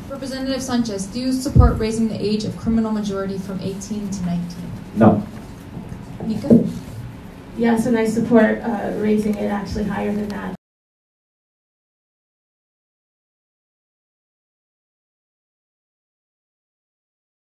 Representative Sanchez, do you support raising the age of criminal majority from 18 to 19? No. Nika? Yes, and I support raising it actually higher than that.